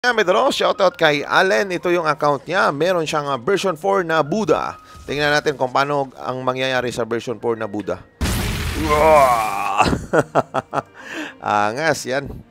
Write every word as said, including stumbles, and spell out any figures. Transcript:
mga Medro, shoutout kay Allen. Ito yung account niya. Meron siyang uh, version four na Buddha. Tingnan natin kung paano ang mangyayari sa version four na Buddha. Angas yan.